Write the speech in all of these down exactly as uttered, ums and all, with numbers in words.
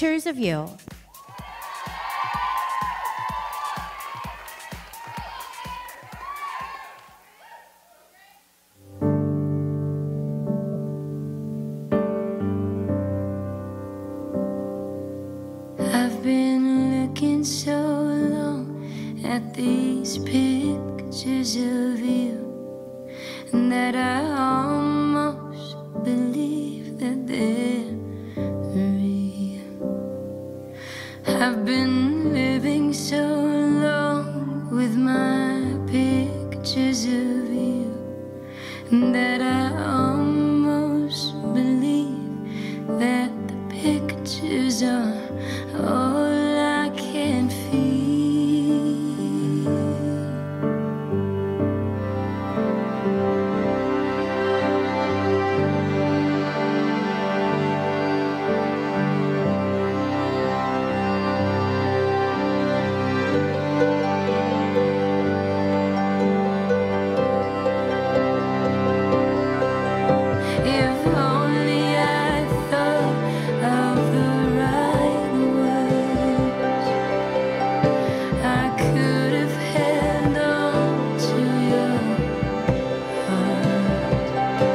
pictures of you. I've been looking so long at these pictures of you that I almost believe that they're real. I've been living so long with my pictures of you that I almost believe that the pictures are all I can feel. If only I thought of the right words, I could have held on to your heart.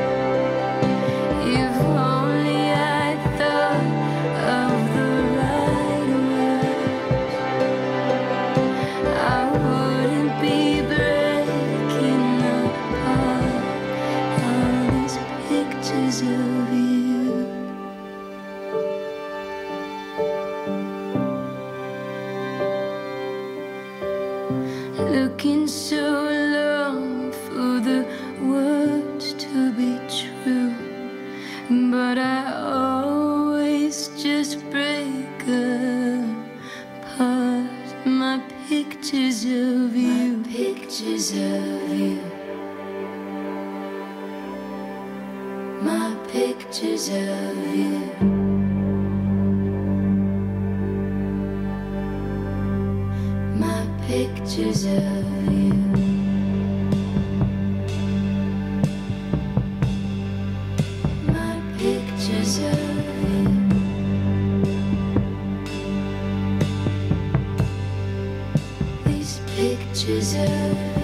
If only I thought of the right words, I wouldn't be breaking apart all these pictures of you. Looking so long for the words to be true, but I always just break apart. My pictures of you, my pictures of you, my pictures of you. My pictures of you. My pictures of you. These pictures of